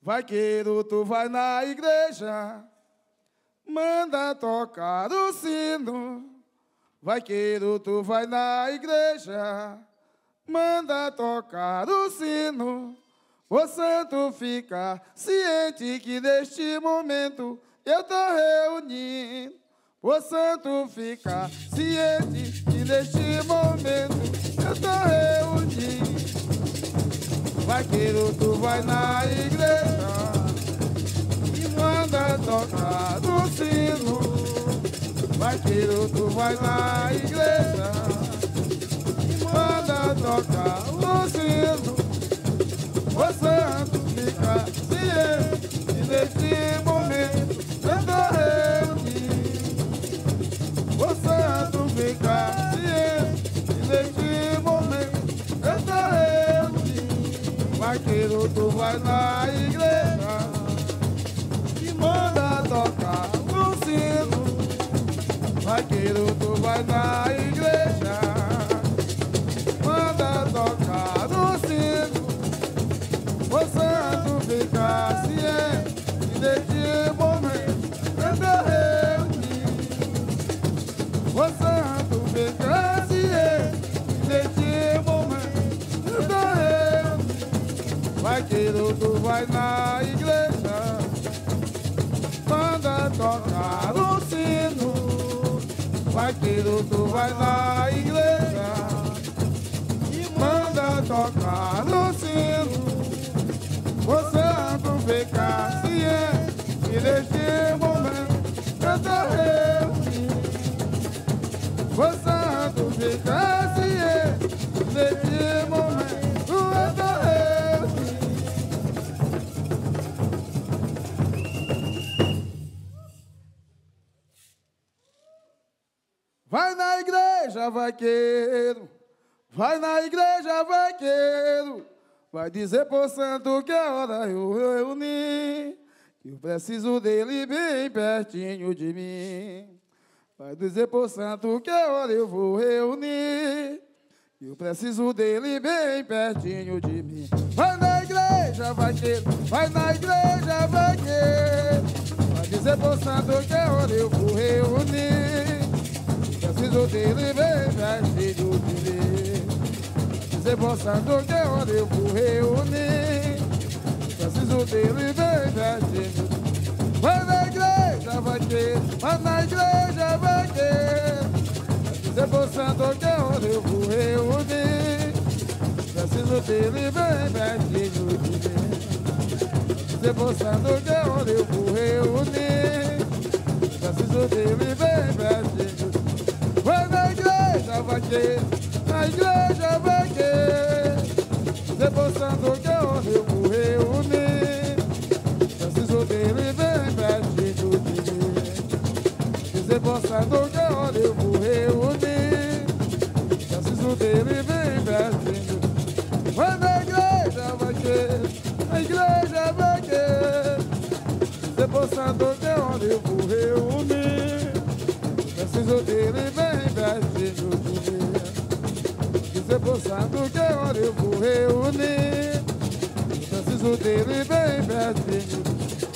Vaqueiro, tu vai na igreja, manda tocar o sino. Vaqueiro, tu vai na igreja, manda tocar o sino. O santo fica ciente que neste momento eu tô reunindo. O santo fica ciente que neste momento eu tô reunindo. Vaqueiro, tu vai na igreja e manda tocar o sino. Vaqueiro, tu vai na igreja e manda tocar o sino. O santo fica ciente que neste momento eu tô reunido. O santo fica ciente que neste momento eu tô reunido. Vaqueiro, tu vai na igreja e manda tocar o sino. Vaqueiro, tu vai na igreja, manda tocar o sino. O santo fica ciente e neste momento eu tô reunido. O santo fica ciente e neste momento eu tô reunido. Vaqueiro, tu vai na igreja, manda tocar o sino. Vaqueiro, tu vai na igreja e manda tocar o sino. O santo fica ciente e neste momento eu tô reunido. O santo fica ciente e neste momento eu tô reunido. Vai na igreja, vaqueiro, vai na igreja, vaqueiro. Vai dizer pro santo que é hora eu reunir, que eu preciso dele bem pertinho de mim. Vai dizer pro santo que é hora eu vou reunir, que eu preciso dele bem pertinho de mim. Vai na igreja, vaqueiro, vai na igreja, vaqueiro. Vai dizer pro santo que é hora eu vou reunir, preciso dele bem pertinho de mim. Dizer pro santo que é hora eu vou reunir, preciso dele bem pertinho. Vai na igreja, vaqueiro, vai na igreja, vaqueiro. Dizer pro santo que é hora eu vou reunir, preciso dele bem pertinho de mim. Dizer pro santo que é hora eu vou reunir, preciso dele bem pertinho. Vai na igreja, vaqueiro, na igreja, vaqueiro. Dizer pro santo que é hora eu vou reunir, preciso dele bem pertinho de mim. Dizer pro santo que é hora eu vou reunir, preciso dele bem pertinho. Vai na igreja, vaqueiro, na igreja, vaqueiro. Dizer pro santo que é hora eu vou reunir, preciso dele bem pertinho de mim. Dizer pro santo que é hora eu vou reunir, preciso dele bem pertinho.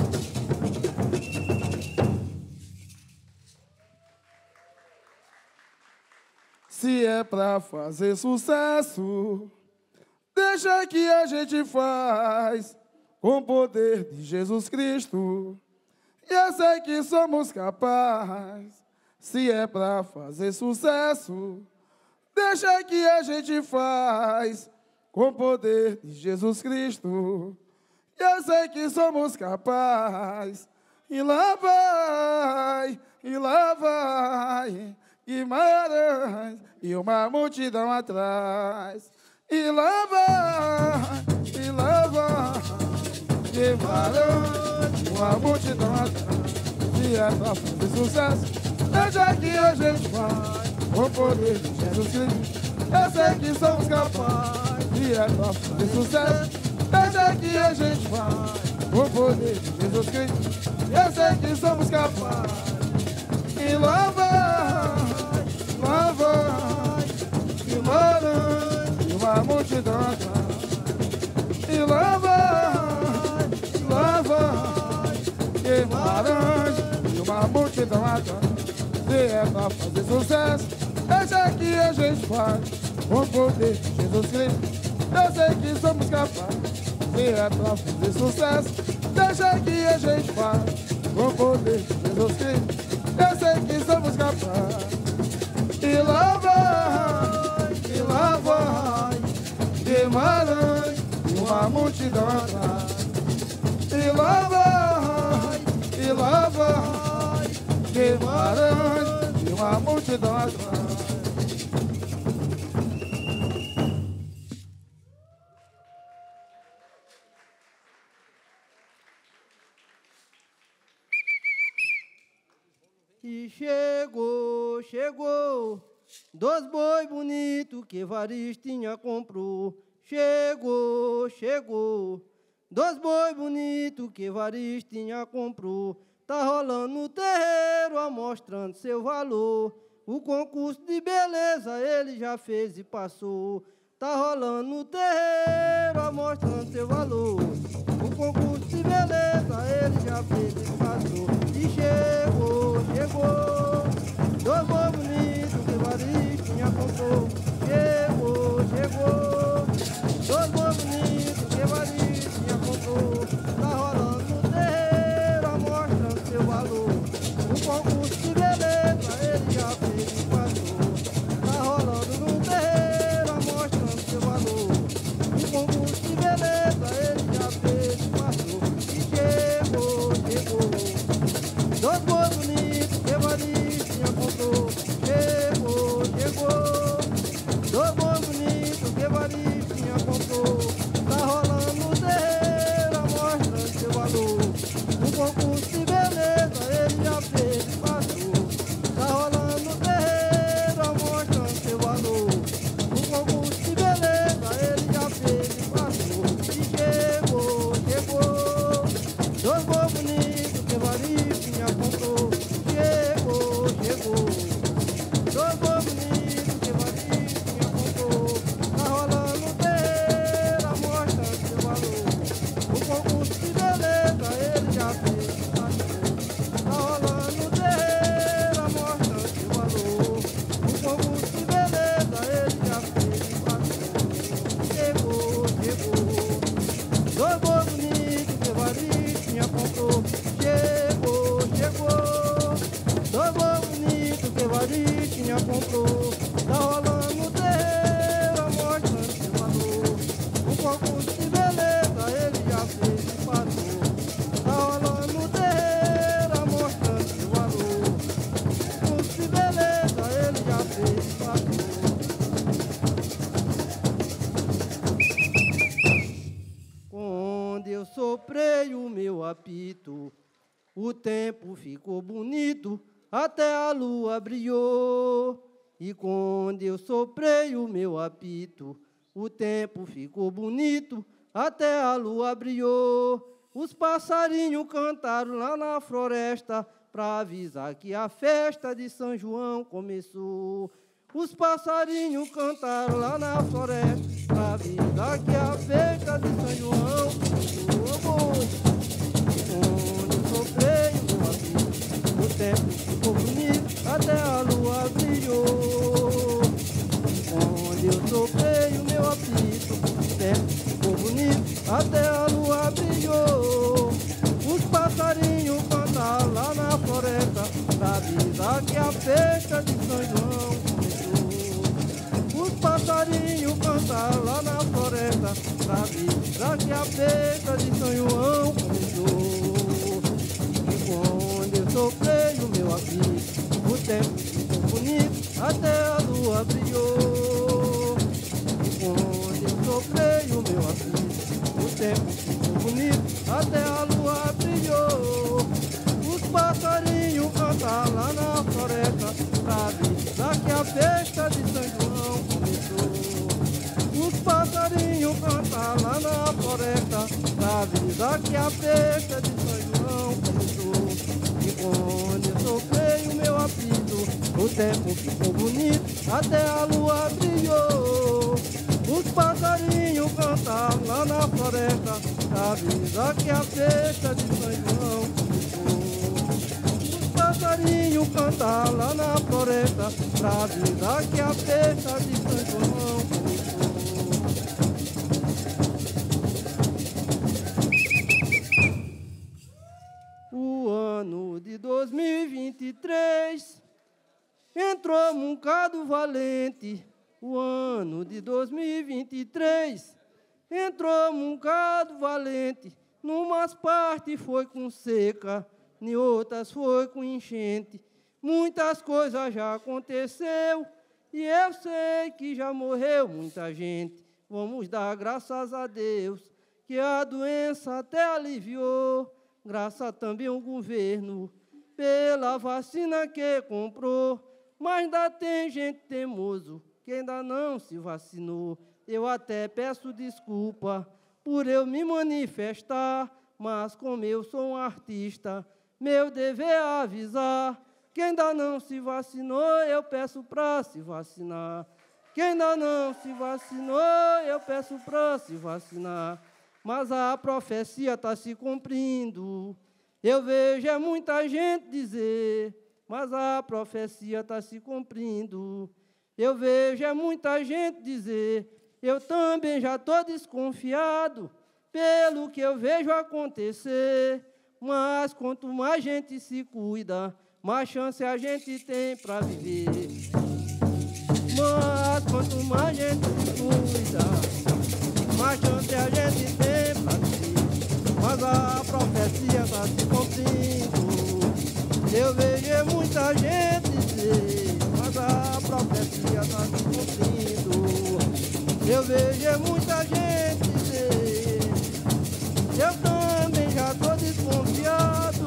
Se é pra fazer sucesso, deixa que a gente faz, com o poder de Jesus Cristo. E eu sei que somos capazes. Se é pra fazer sucesso, deixa que a gente faz, com o poder de Jesus Cristo. Eu sei que somos capazes. E lá vai, Guimarães, e uma multidão atrás. E lá vai, Guimarães, uma multidão atrás. Se é pra fazer sucesso, deixa que a gente faz, com o poder de Jesus Cristo. Eu sei que somos capazes. Se é pra fazer sucesso, deixa que a gente faz, com o poder de Jesus Cristo. Eu sei que somos capazes. E lá vai, Guimarães, e uma multidão atrás. E lá vai, atrás. Se é pra fazer sucesso, deixa que a gente faz. Com o poder de Jesus Cristo, eu sei que somos capazes. Se é pra fazer sucesso, deixa que a gente faz. Com o poder de Jesus Cristo, eu sei que somos capazes. E lá vai, Guimarães, uma multidão atrás. E lá vai, Guimarães, uma multidão atrás. E chegou, dois boi bonito que Varistinha comprou. Chegou, dois boi bonito que Varistinha comprou. Tá rolando no terreiro, amostrando seu valor. O concurso de beleza ele já fez e passou. Tá rolando no terreiro, amostrando seu valor. O concurso de beleza ele já fez e passou. E chegou, dois boi bonito que Varistinha comprou. Chegou, dois boi bonito que Varistinha comprou. Tá rolando no terreiro, amostrando seu valor. O concurso de beleza ele já fez e passou. Tá rolando no terreiro, amostrando seu valor. O concurso de beleza ele já fez e passou. E chegou, dois boi bonito que Varistinha comprou. Chegou, dois boi bonito que Varistinha comprou. Tá rolando no terreiro, amostrando seu valor. O concurso de beleza ele já fez e passou. Tá rolando no terreiro, amostrando seu valor. O concurso de beleza ele já fez e passou. E chegou, dois boi bonito que Varistinha comprou. Chegou, dois boi bonito que Varistinha comprou. Tá rolando no terreiro, amostrando seu valor. O concurso de beleza ele já fez e passou. Tá rolando no terreiro, amostrando seu valor. O concurso de beleza ele já fez e passou. Chegou, dois boi bonito que Varistinha comprou. Chegou, dois boi bonito que Varistinha comprou. Tá rolando no terreiro, amostrando seu valor. O concurso de beleza ele já fez e passou. Tá rolando no terreiro, amostrando seu valor. O concurso de beleza ele já fez e passou. Quando eu soprei o meu apito, o tempo ficou bonito, até a lua brilhou. E quando eu soprei o meu apito, o tempo ficou bonito, até a lua brilhou. Os passarinhos cantaram lá na floresta, pra avisar que a festa de São João começou. Os passarinhos cantaram lá na floresta, pra avisar que a festa de São João começou. Quando eu soprei o meu apito, o tempo ficou bonito, até a lua brilhou. Quando eu soprei o meu apito, o tempo ficou bonito, até a lua brilhou. Os passarinhos cantaram lá na floresta, pra avisar que a festa de São João começou. Os passarinhos cantaram lá na floresta, pra avisar que a festa de São João começou. E quando eu soprei o meu apito, o tempo ficou bonito, até a lua brilhou. E quando eu soprei o meu apito, o tempo ficou bonito, até a lua brilhou. Os passarinhos cantaram lá na floresta, pra avisar que a festa de São João começou. Os passarinhos cantaram lá na floresta, pra avisar que a festa de São João começou. E quando eu soprei o meu apito, o tempo ficou bonito, até a lua brilhou. Os passarinhos cantaram lá na floresta, pra avisar que a festa de São João começou. Os passarinhos passarinho canta lá na floresta, pra avisar que a festa de São João começou. O ano de 2023 entrou um bocado valente. O ano de 2023 entrou um bocado valente. Numas partes foi com seca, em outras foi com enchente. Muitas coisas já aconteceu e eu sei que já morreu muita gente. Vamos dar graças a Deus que a doença até aliviou. Graças também ao governo pela vacina que comprou. Mas ainda tem gente teimoso que ainda não se vacinou. Eu até peço desculpa por eu me manifestar, mas como eu sou um artista, meu dever é avisar. Quem ainda não se vacinou, eu peço para se vacinar. Quem ainda não se vacinou, eu peço para se vacinar. Mas a profecia está se cumprindo. Eu vejo muita gente dizer, mas a profecia está se cumprindo. Eu vejo muita gente dizer, eu também já estou desconfiado pelo que eu vejo acontecer. Mas quanto mais gente se cuida, mais chance a gente tem para viver. Mas quanto mais gente se cuida, mais chance a gente tem para viver. Mas a profecia está se cumprindo. Eu vejo muita gente dizer, mas a profecia está se cumprindo. Eu vejo muita gente dizer, eu também já estou desconfiado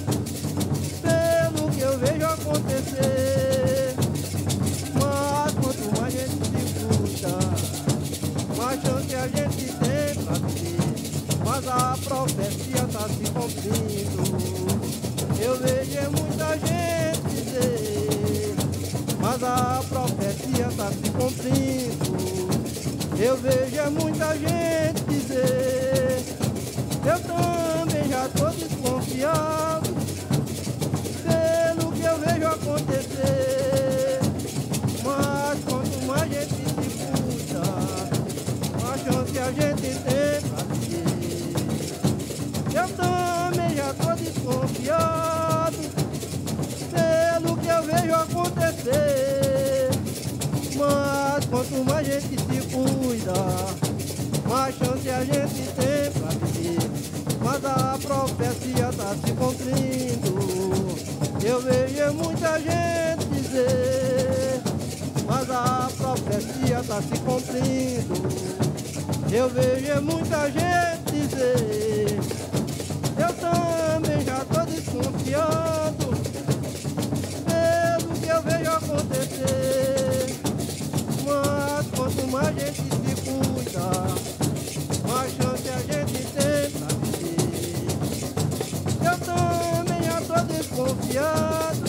pelo que eu vejo acontecer. Mas quanto mais gente se cuida, mais chance a gente tem pra viver. Mas a profecia está se cumprindo. Eu vejo muita gente dizer, mas a profecia está se cumprindo. Eu vejo muita gente dizer, eu também já estou desconfiado pelo que eu vejo acontecer. Mas quanto mais gente se cuida, mais chance a gente tem pra viver. Eu também já estou desconfiado pelo que eu vejo acontecer. Mas quanto mais gente se cuida, mais chance a gente tem pra viver. Mas a profecia está se cumprindo. Eu vejo muita gente dizer, mas a profecia está se cumprindo. Eu vejo muita gente dizer, eu também já estou desconfiado pelo que eu vejo acontecer. Mas quanto mais gente se cuida, mais chance a gente tem pra viver. Eu também já estou desconfiado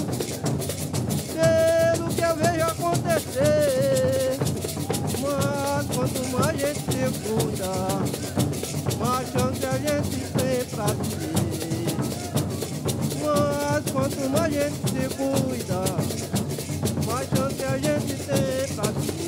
pelo que eu vejo acontecer. Mas quanto mais gente se cuida, mais chance a gente tem pra viver. Mas quanto mais gente se cuida, mais chance a gente tem pra viver.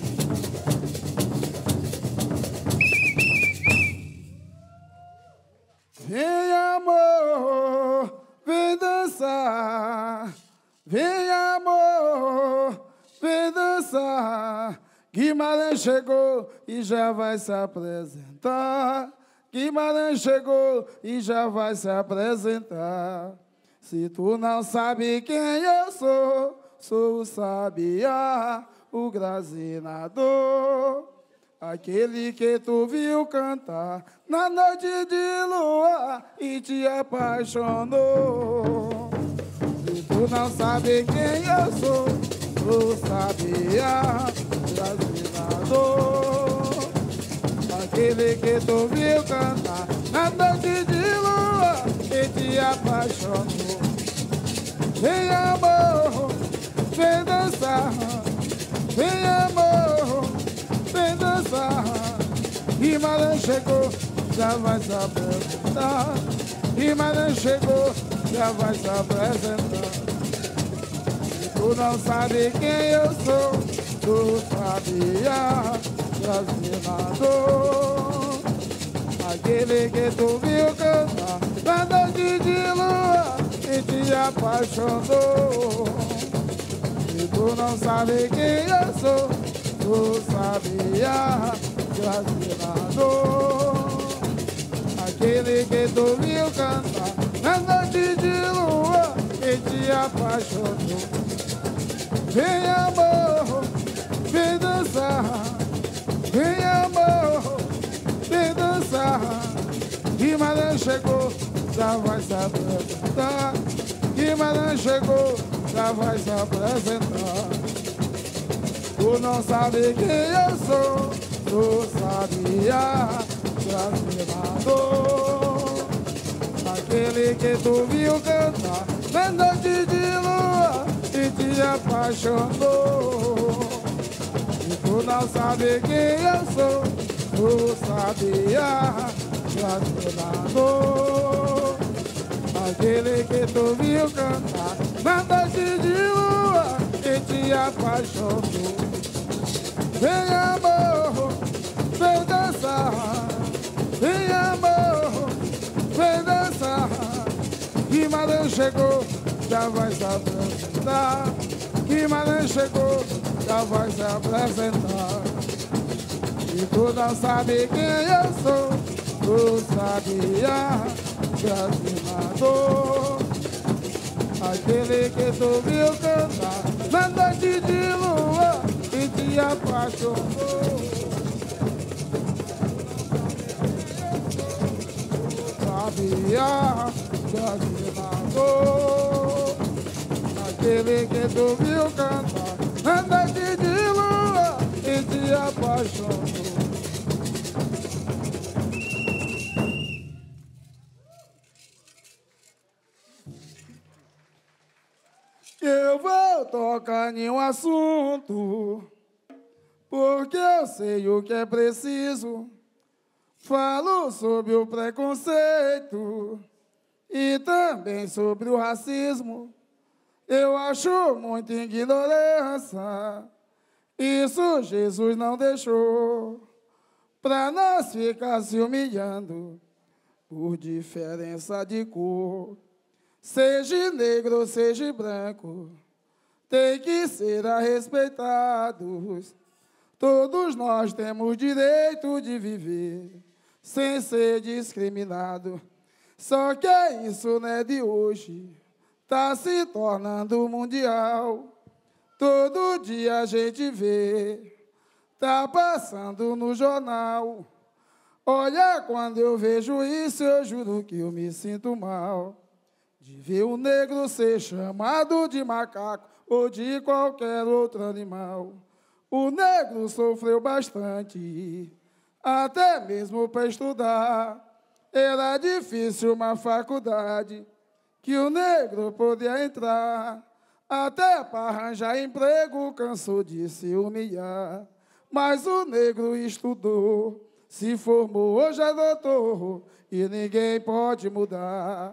Vem amor, vem dançar. Vem amor, vem dançar. Guimarães chegou e já vai se apresentar. Guimarães chegou e já vai se apresentar. Se tu não sabe quem eu sou, sou o sabiá, o grazinador. Aquele que tu viu cantar na noite de lua e te apaixonou. Se tu não sabe quem eu sou, sou o sabiá, o grazinador. Aquele que tu viu cantar na noite de lua e te apaixonou. Vem amor, vem dançar. Vem amor, vem dançar. Guimarães chegou, já vai se apresentar. Guimarães chegou, já vai se apresentar. Tu não sabe quem eu sou, tu sabia, vacinador. Aquele que tu viu cantar na noite de lua e te apaixonou. E tu não sabe quem eu sou, tu sabia, vacinador. Aquele que tu viu cantar na noite de lua e te apaixonou. Vem amor, vem dançar, vem amor, vem dançar. Guimarães chegou, já vai se apresentar. Guimarães chegou, já vai se apresentar. Tu não sabe quem eu sou, tu sabia, vacinador. Aquele que tu viu cantar na noite de lua e te apaixonou. E tu não sabe quem eu sou, tu sabia, vacinador. Aquele que tu viu cantar na noite de lua e te apaixonou. Vem amor, vem dançar, vem amor, vem dançar. Guimarães chegou, já vai se apresentar. Guimarães chegou, já vai se apresentar. E tu não sabe quem eu sou, tu sabia, vacinador. Aquele que tu viu cantar na noite de lua e te apaixonou. Sabia, vacinador. Aquele que tu viu cantar na noite de lua e te apaixonou. Eu vou tocar em um assunto, porque eu sei o que é preciso. Falo sobre o preconceito e também sobre o racismo. Eu acho muita ignorância, isso Jesus não deixou, pra nós ficar se humilhando por diferença de cor. Seja negro, seja branco, tem que ser respeitados. Todos nós temos direito de viver sem ser discriminado. Só que isso não é de hoje, tá se tornando mundial. Todo dia a gente vê, tá passando no jornal. Olha, quando eu vejo isso, eu juro que eu me sinto mal. De ver o negro ser chamado de macaco ou de qualquer outro animal. O negro sofreu bastante, até mesmo para estudar. Era difícil uma faculdade que o negro podia entrar. Até para arranjar emprego cansou de se humilhar. Mas o negro estudou, se formou, hoje é doutor, e ninguém pode mudar.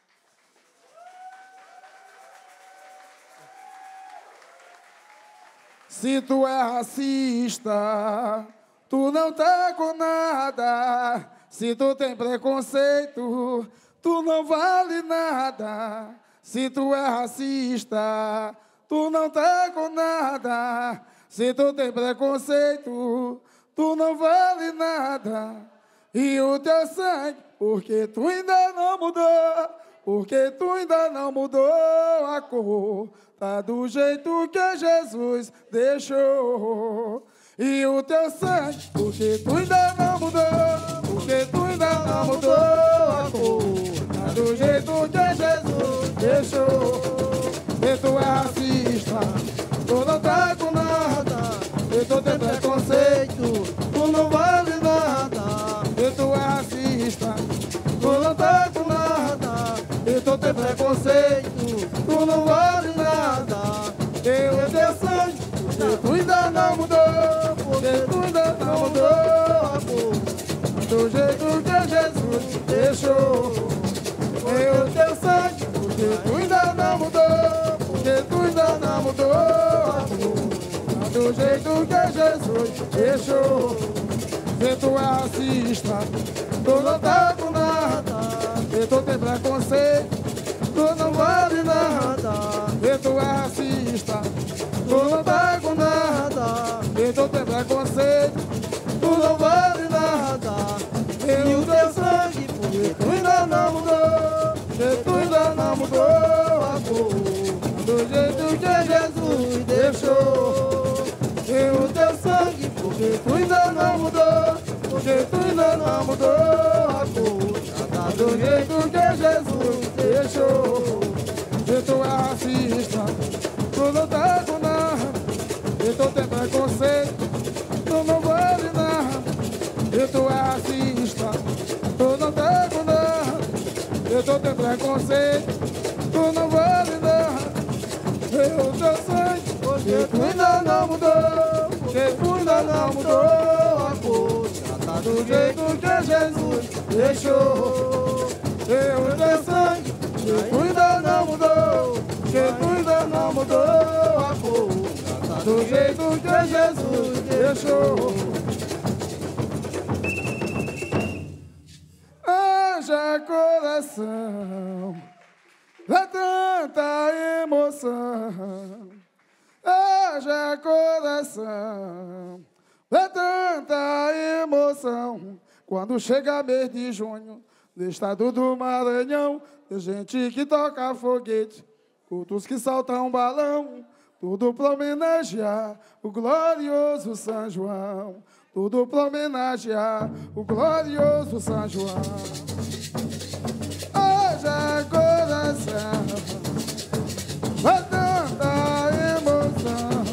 Se tu é racista, tu não tá com nada. Se tu tem preconceito, tu não vale nada. Se tu é racista, tu não tá com nada. Se tu tem preconceito, tu não vale nada. E o teu sangue, porque tu ainda não mudou, porque tu ainda não mudou a cor. Tá do jeito que Jesus deixou. E o teu sangue, porque tu ainda não mudou, porque tu ainda não mudou a cor. Tá do jeito que Jesus deixou. E tu é racista, tu não tá com nada. E tu tem preconceito, tu não vale nada. E tu é racista, tu não tá com nada. E tu tem preconceito, tu não vale nada. Eu teu sangue, porque tu ainda não mudou, porque tu ainda não mudou a cor. Do jeito que Jesus deixou. Eu teu sangue, porque tu ainda não mudou, porque tu ainda não mudou do jeito que Jesus deixou. Se tu é racista, tu não tá com nada. Se tu tem preconceito, tu não vale nada. Se tu é racista, tu não tá com nada. Se tu tem preconceito, tu não vale nada. E o teu sangue, porque tu ainda não mudou. Porque tu ainda não mudou a cor do jeito que Jesus deixou. E o teu sangue, porque tu ainda não mudou. Porque tu ainda não mudou a cor do jeito que Jesus deixou. Se tu é racista, tu não tá com nada. Se tu tem preconceito, tu não vale nada. Se tu é racista, tu não tá com nada. Se tu tem preconceito, tu não vale nada. E o teu sangue, porque tu ainda não mudou. Porque tu ainda não mudou a cor do jeito que Jesus deixou. E o teu sangue, porque tu ainda não mudou. Porque tu ainda não mudou a cor do jeito que Jesus deixou. Haja coração, é tanta emoção. Haja coração, é tanta emoção. Quando chega mês de junho, no estado do Maranhão, tem gente que toca foguete, outros que saltam balão, tudo pra homenagear o glorioso São João. Tudo pra homenagear o glorioso São João. Haja coração, é tanta emoção.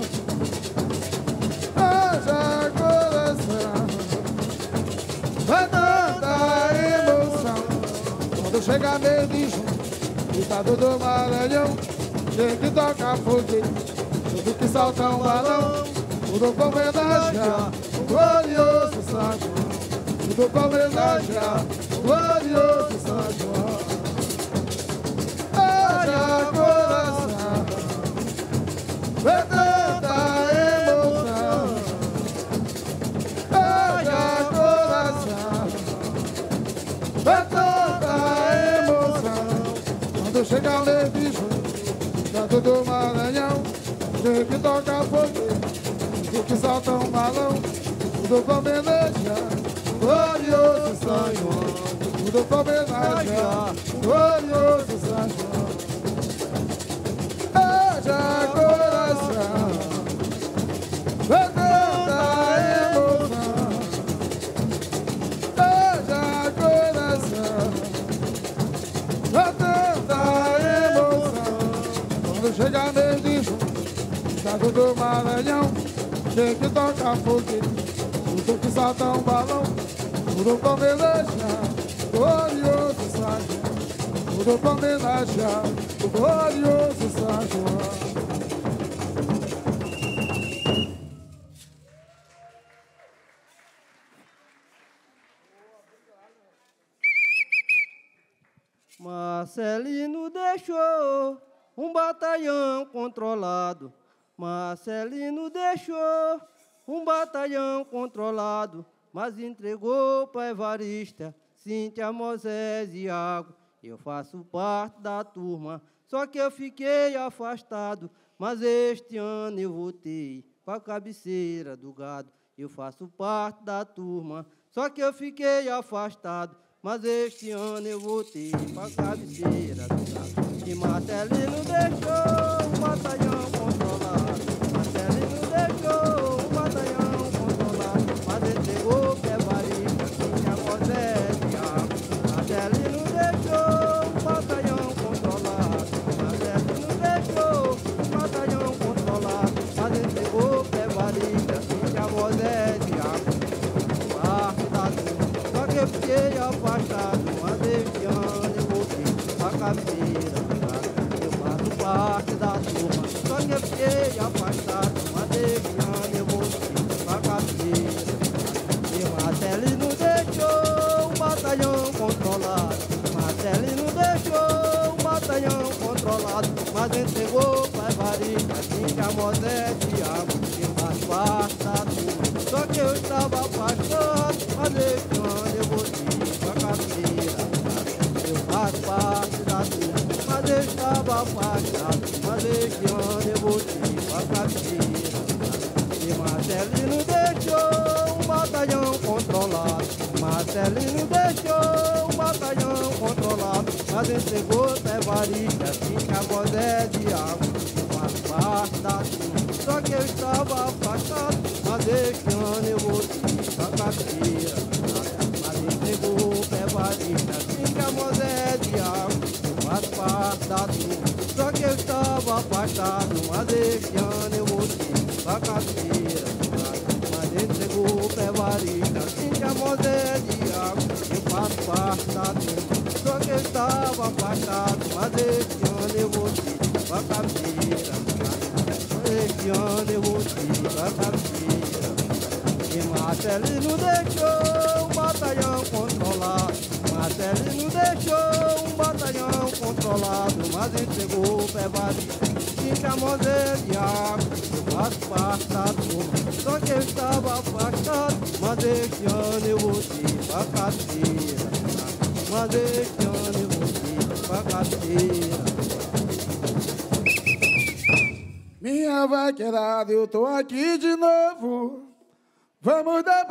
Haja coração, é tanta emoção. Quando chega mês de junho, estado do Maranhão, tem que tocar foguete, tudo que salta um balão, tudo pra homenagear o glorioso São João. Tudo pra homenagear o glorioso São João. Haja coração, é tanta emoção. Haja coração, é tanta emoção. Quando chega o mês de junho, estado do Maranhão, tem que tocar foguete, tudo que salta um balão, tudo pra homenagear o glorioso São João. Tudo pra homenagear o glorioso São João. Haja coração, é tanta emoção. Haja coração, é tanta emoção. Quando chega mês de junho, estado do Maranhão, tem que tocar foguete, tudo que salta um balão, tudo pra homenagear o glorioso São João. Tudo pra homenagear o glorioso São João. Marcelino deixou um batalhão controlado. Marcelino deixou um batalhão controlado, mas entregou para Evarista, Cíntia, Moisés e Iago. Eu faço parte da turma, só que eu fiquei afastado, mas este ano eu voltei para a cabeceira do gado. Eu faço parte da turma, só que eu fiquei afastado, mas este ano eu voltei para a cabeceira do gado. E Marcelino deixou um batalhão controlado. Marcelino deixou um batalhão controlado, mas entregou para Evarista, Cíntia, Moisés e Iago. Marcelino deixou um batalhão controlado. Marcelino deixou um batalhão controlado, mas entregou para Evarista, Cíntia, Moisés e Iago. Parte da turma, só que eu fiquei afastado, mas este ano eu voltei para a cabeceira do gado. Eu faço parte da turma, só que eu fiquei afastado, mas este ano eu voltei para a cabeceira do gado. E Marcelino deixou um batalhão controlado. Marcelino deixou um batalhão controlado, mas entregou para Evarista, Cíntia, Moisés e Iago. Eu faço mas eu estava afastado. Mas este ano eu voltei pra cabeceira. E Marcelino deixou um batalhão controlado. Marcelino deixou um batalhão controlado. Mas entregou até varista, assim que a voz é diabo. Faz parte da turma, só que eu estava afastado. Mas este ano eu voltei pra cabeceira. Mas entregou até varista, assim que a voz é diabo. Faz parte da turma, só que eu estava afastado. Mas este ano eu voltei pra cabeceira. Mas entregou pé varista, assim que a moda é diabo. Eu faço parte da turma, só que eu estava afastado. Mas este ano eu voltei pra cabeceira. Este ano eu voltei pra cabeceira. E Marcelino deixou um batalhão controlado. Marcelino deixou um batalhão controlado. Mas entregou o pé varista, assim que a moda é diabo. Eu faço parte da turma, só que eu estava afastado. Mas este ano eu voltei pra cabeceira. Mas este ano eu voltei pra cabeceira. Minha vaqueirada, eu tô aqui de novo. Vamos dar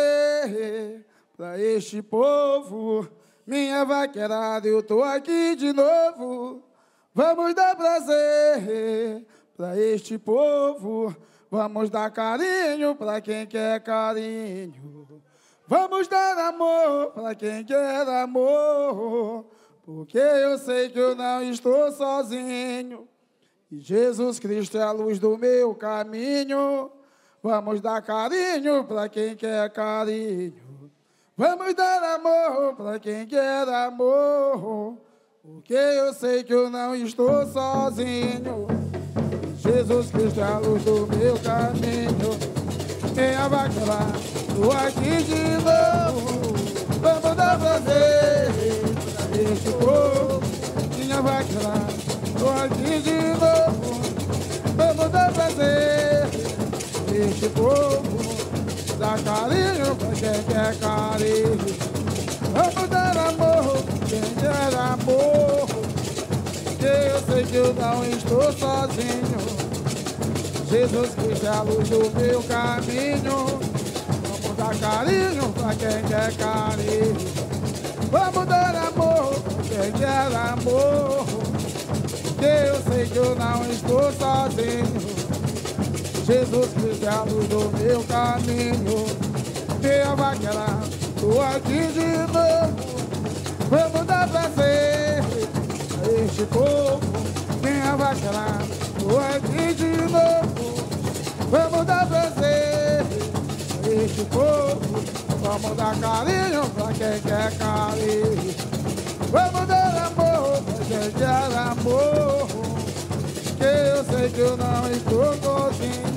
prazer pra este povo. Minha vaqueirada, eu tô aqui de novo. Vamos dar prazer pra este povo. Vamos dar carinho pra quem quer carinho. Vamos dar amor pra quem quer amor. Porque eu sei que eu não estou sozinho. E Jesus Cristo é a luz do meu caminho. Vamos dar carinho para quem quer carinho. Vamos dar amor para quem quer amor. Porque eu sei que eu não estou sozinho. E Jesus Cristo é a luz do meu caminho. Minha vaqueira, tô aqui de novo. Vamos dar prazer para este povo. Minha vaqueira, tô aqui de novo. Vamos dar prazer este povo. Dar carinho pra quem quer carinho. Vamos dar amor pra quem quer amor. Porque eu sei que eu não estou sozinho. Jesus Cristo é a luz do meu caminho. Vamos dar carinho pra quem quer carinho. Vamos dar amor pra quem quer amor. Porque eu sei que eu não estou sozinho. Jesus Cristo é a luz do meu caminho. Minha vaqueira, tô aqui de novo. Vamos dar prazer a este povo. Minha vaqueira, tô aqui de novo. Vamos dar prazer a este povo. Vamos dar carinho pra quem quer carinho. Vamos dar amor pra quem quer amor. Que eu sei que eu não estou sozinho.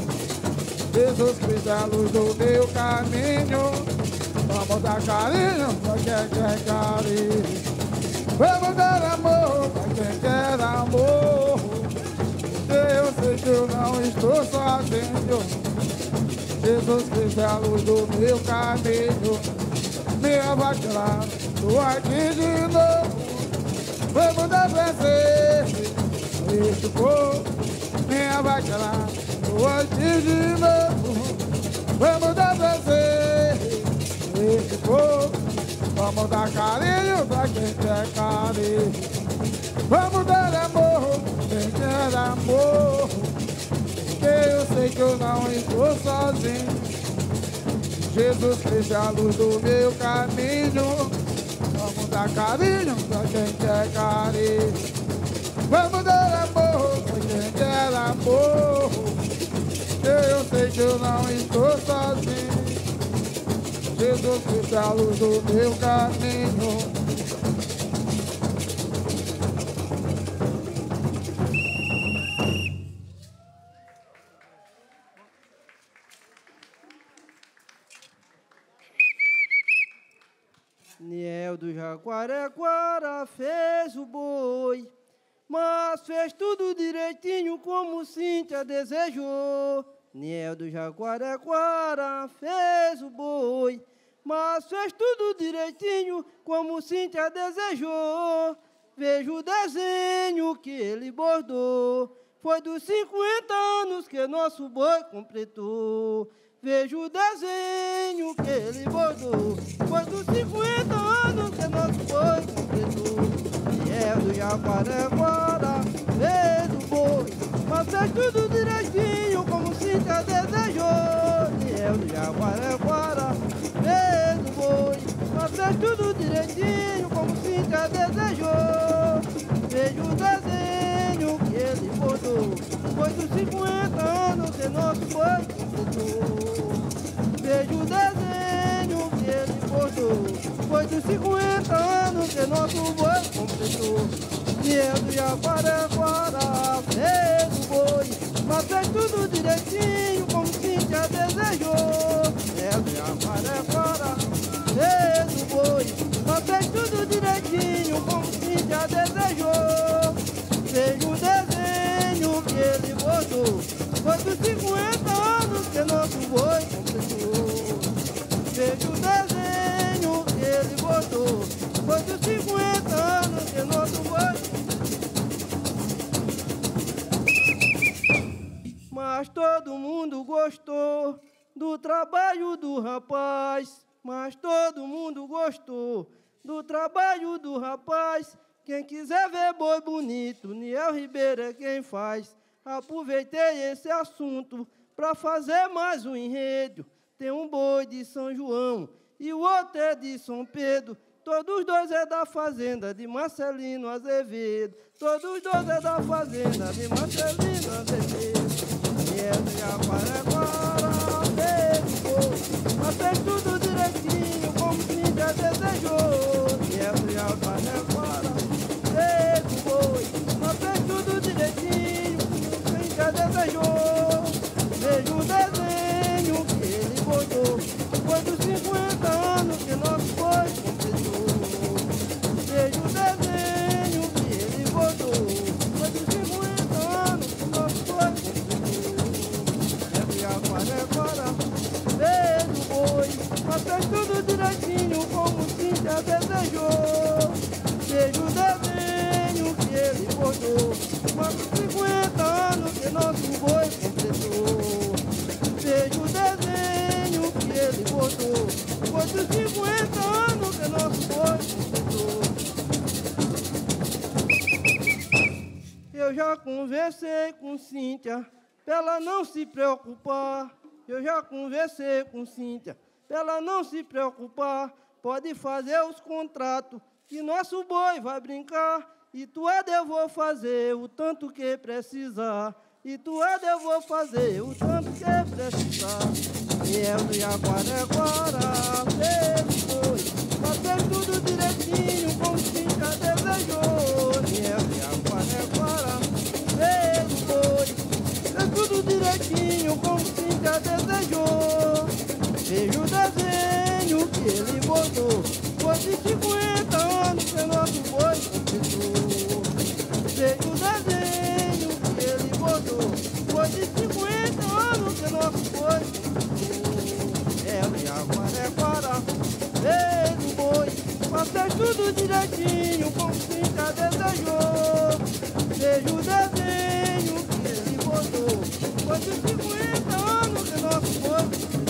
Jesus Cristo é a luz do meu caminho. Vamos dar carinho pra quem quer carinho. Vamos dar amor pra quem quer amor. Que eu sei que eu não estou sozinho. Jesus Cristo é a luz do meu caminho. Minha vaqueira, tô aqui de novo. Vamos dar prazer este povo. Minha vaqueira, tô aqui de novo. Vamos dar prazer este povo. Vamos dar carinho pra quem quer carinho. Vamos dar amor pra quem quer amor. Porque eu sei que eu não estou sozinho. Jesus Cristo é a luz do meu caminho. Vamos dar carinho pra quem quer carinho. Vamos dar amor pra quem quer amor. Eu sei que eu não estou sozinho. Jesus Cristo é a luz do meu caminho. Niel do Jaguareguara fez o boi, mas fez tudo direitinho como Cíntia desejou. Niel do Jaguareguara fez o boi, mas fez tudo direitinho como Cíntia desejou. veja o desenho que ele bordou. Foi dos 50 anos que nosso boi completou. Veja o desenho que ele bordou. Foi dos 50 anos que nosso boi completou. E é do Jacarequara, fez o boi, mas fez tudo direitinho como Cíntia desejou. E é do Jacarequara, fez o boi, mas fez tudo direitinho como Cíntia desejou. Veja o desenho que ele bordou. Foi dos 50 anos que nosso boi completou. Veja o desenho que ele bordou. Foi dos 50 anos que nosso boi completou. E é do Jacarequara, fez o boi, mas fez tudo direitinho como Cíntia desejou. É do Jacarequara, fez o boi, mas fez tudo direitinho como Cíntia desejou. Veja o desenho que ele bordou. Foi dos 50 anos que nosso boi completou. Veja o desenho que ele bordou. Foi dos 50 anos que nosso boi. Mas todo mundo gostou do trabalho do rapaz. Mas todo mundo gostou do trabalho do rapaz. Quem quiser ver boi bonito, Niel Ribeiro é quem faz. Aproveitei esse assunto para fazer mais um enredo. Tem um boi de São João e o outro é de São Pedro. Todos dois é da fazenda de Marcelino Azevedo. Todos dois é da fazenda de Marcelino Azevedo. E é do Jacarequara, fez o boi, mas fez tudo direitinho como Cíntia desejou. E é do Jacarequara, fez o boi, mas fez tudo direitinho como Cíntia desejou. Veja o desenho que ele bordou. Foi dos 50 anos que nosso boi completou. Veja o desenho que ele bordou. Foi dos 50 anos que nosso boi completou. É do Jacarequara, fez o boi, mas fez tudo direitinho como Cíntia desejou. Veja o desenho que ele bordou. Foi dos 50 anos que nosso boi completou. Veja o desenho que ele bordou. Foi dos 50 anos que nosso boi completou. Eu já conversei com Cíntia, pra ela não se preocupar. Eu já conversei com Cíntia, pra ela não se preocupar. Pode fazer os contratos, que nosso boi vai brincar. E tudo eu vou fazer o tanto que precisar. E tudo eu vou fazer o tanto que precisar. E é do Jacarequara, fez o boi, mas fez tudo direitinho como Cíntia desejou. E é do Jacarequara, fez o boi, fez tudo direitinho como Cíntia desejou. Veja o desenho que ele bordou. Foi de 50 anos que nosso boi completou. Veja o desenho que ele bordou. Foi de 50 anos que nosso boi completou. É o Jacarequara, fez o boi, mas fez tudo direitinho como Cíntia desejou. Veja o desenho que ele bordou. Foi de 50 anos que nosso boi completou.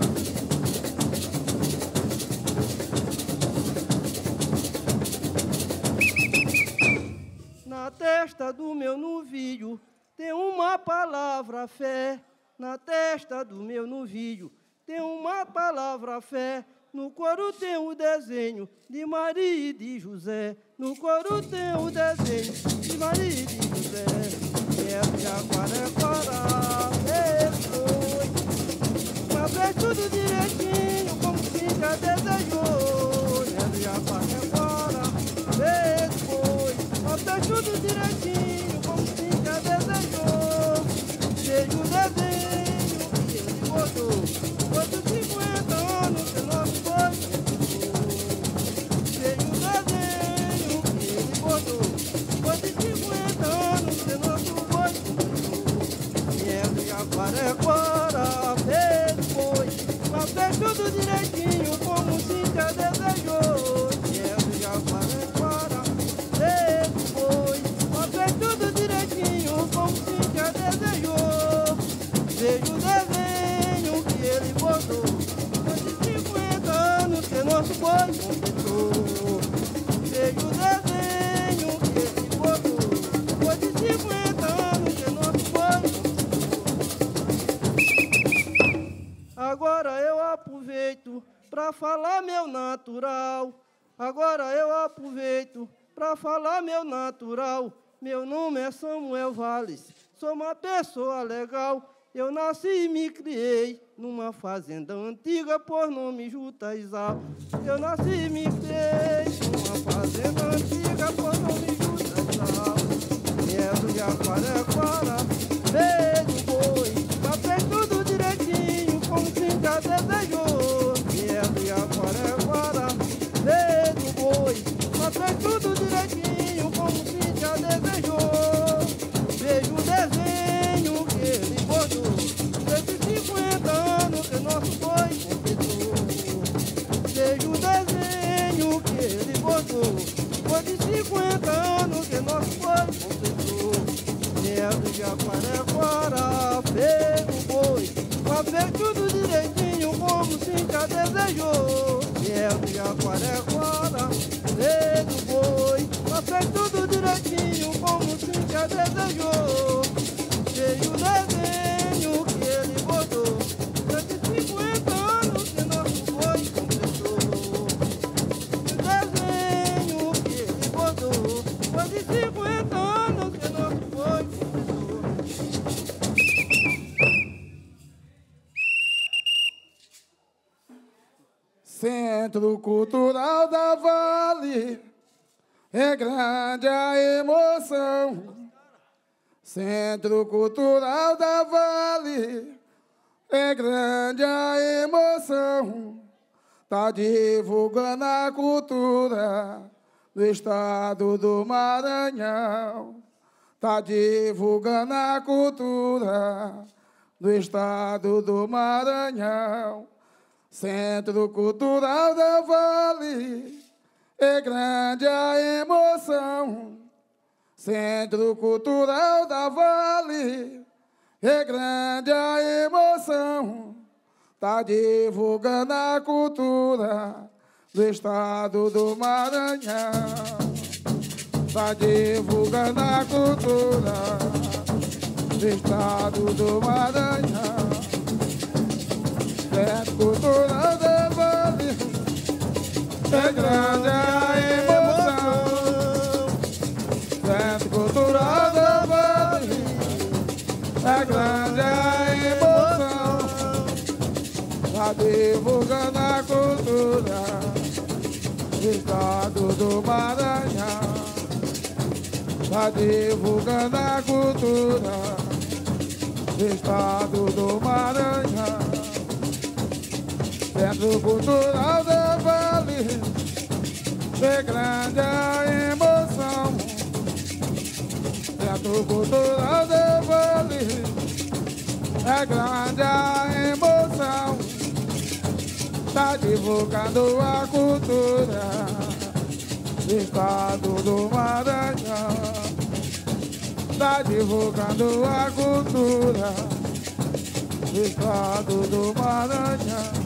Na testa do meu novilho tem uma palavra fé. Na testa do meu novilho tem uma palavra fé. No couro tem o desenho de Maria e de José. No couro tem o desenho de Maria e de José. É do Jacarequara, fez foi, mas fez tudo direitinho como Cíntia desejou. É do Jacarequara, fez foi, mas fez tudo direitinho como Cíntia desejou. Veja o desenho que ele botou. Foi dos 50 anos que nosso boi completou. Veja o desenho que ele botou. Foi dos 50 anos que nosso boi completou. E é do Jacarequara, fez foi, mas fez tudo direitinho como Cíntia desejou. E é do Jacarequara, fez desenho que ele botou. De 50 anos que nosso boi completou. Veja o desenho que ele botou. Foi de 50 anos que nosso boi completou. Agora eu aproveito pra falar meu natural. Agora eu aproveito pra falar meu natural. Meu nome é Samuel Valles, sou uma pessoa legal. Eu nasci e me criei numa fazenda antiga por nome Jutaizal. Eu nasci e me criei numa fazenda antiga por nome Jutaizal. É do Jacarequara, veio o boi, já fez tudo direitinho como Cíntia desejou. É do Jacarequara, veio o boi, já fez tudo direitinho como Cíntia desejou. Veja o desenho que ele botou. Desde 50 anos que nosso boi completou. Veja o desenho que ele botou. Foi de 50 anos que nosso boi completou. É do Jacarequara, fez o boi, pra ver tudo direitinho como Cíntia desejou. É do Jacarequara, fez o boi, pra ver tudo direitinho como Cíntia desejou. Veja o desenho que ele botou. Desde 50 anos que nosso boi completou. O desenho que ele botou. Foi de 50 anos que nosso boi completou. Centro Cultural da Vale, é grande a emoção. Centro Cultural da Vale, é grande a emoção. Tá divulgando a cultura do estado do Maranhão. Tá divulgando a cultura do estado do Maranhão. Centro Cultural da Vale, é grande a emoção. Centro Cultural da Vale, é grande a emoção. Tá divulgando a cultura do estado do Maranhão. Tá divulgando a cultura do estado do Maranhão. Centro Cultural da Vale, é grande a emoção. Centro Cultural da Vale, é grande a emoção. Tá divulgando a cultura do estado do Maranhão. Tá divulgando a cultura do estado do Maranhão. Centro Cultural da Vale, é grande a emoção. Centro Cultural da Vale, é grande a emoção. Tá divulgando a cultura do estado do Maranhão. Tá divulgando a cultura do estado do Maranhão.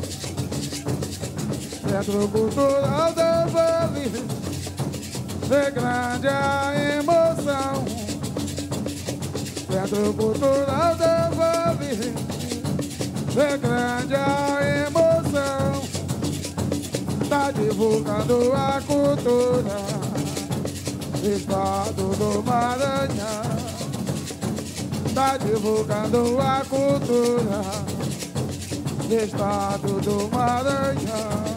Centro Cultural da Vale, é grande a emoção. Centro Cultural da Vale, é grande a emoção. Tá divulgando a cultura do estado do Maranhão. Tá divulgando a cultura do estado do Maranhão.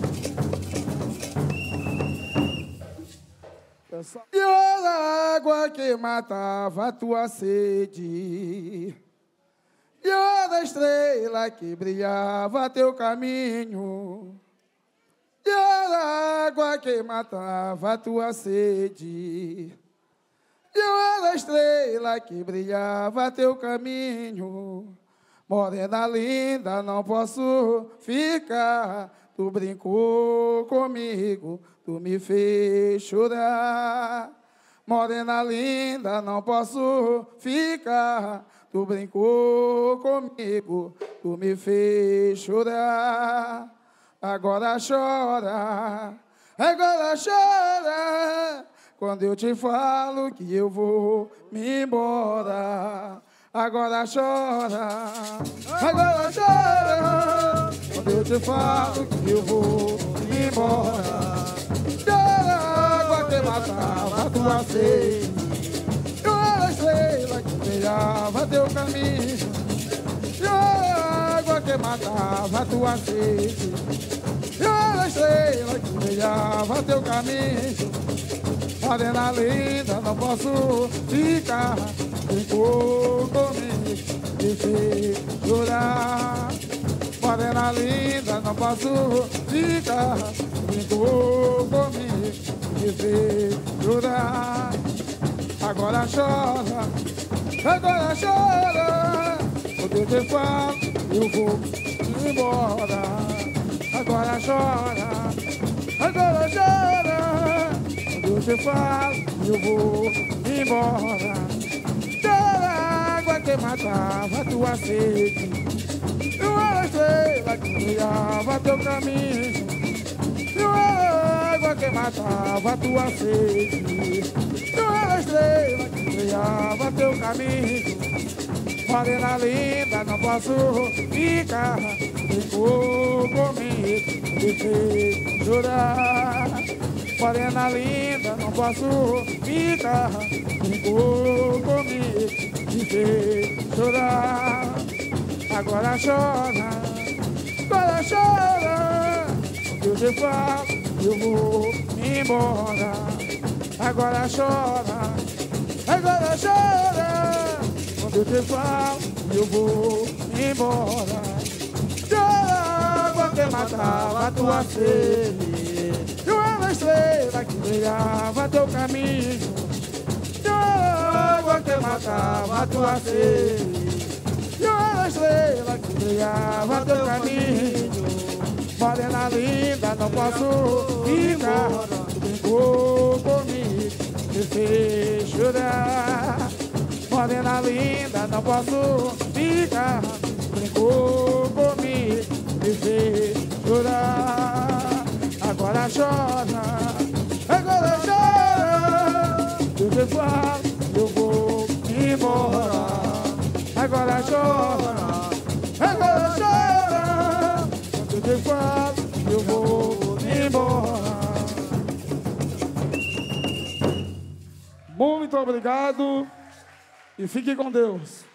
E a água que matava a tua sede, e a estrela que brilhava teu caminho, e a água que matava a tua sede, e a estrela que brilhava teu caminho. Morena linda, não posso ficar, tu brincou comigo, tu me fez chorar. Morena linda, não posso ficar, Tu brincou comigo, tu me fez chorar. Agora chora, agora chora. Quando eu te falo que eu vou me embora. Agora chora, agora chora. Quando eu te falo que eu vou me embora. Chora, água que matava tua sede. Chora, estrela que brilhava teu caminho. Chora, água que matava tua sede. Chora, estrela que brilhava teu caminho. Morena linda, não posso ficar. Brincou comigo, me fez chorar. Morena linda, não posso ficar. Brincou comigo, me fez chorar. Agora chora, agora chora. Quando eu te falo, eu vou embora. Agora chora, agora chora. Quando eu te falo, eu vou embora. Chora, água que matava tua sede. Tua estrela que brilhava teu caminho. Tua água que matava tua sede. Tua estrela que brilhava teu caminho. Morena linda, não posso ficar. Brincou comigo, me fez chorar. Morena linda, não posso ficar. Brincou comigo, me fez chorar. Agora chora, agora chora. Quando eu te falo, eu vou embora. Agora chora, agora chora. Quando eu te falo, eu vou embora. Chora, água que matava tua sede. Chora, estrela que brilhava teu caminho. Chora, água que matava tua sede. Chora, estrela que brilhava teu caminho. Morena linda, não posso ficar. Brincou comigo, me fez chorar. Morena linda, não posso ficar. Brincou comigo, me fez chorar. Agora chora, agora chora. Eu te falo, eu vou embora. Agora chora, agora chora. Eu te falo, eu vou embora. Muito obrigado e fique com Deus.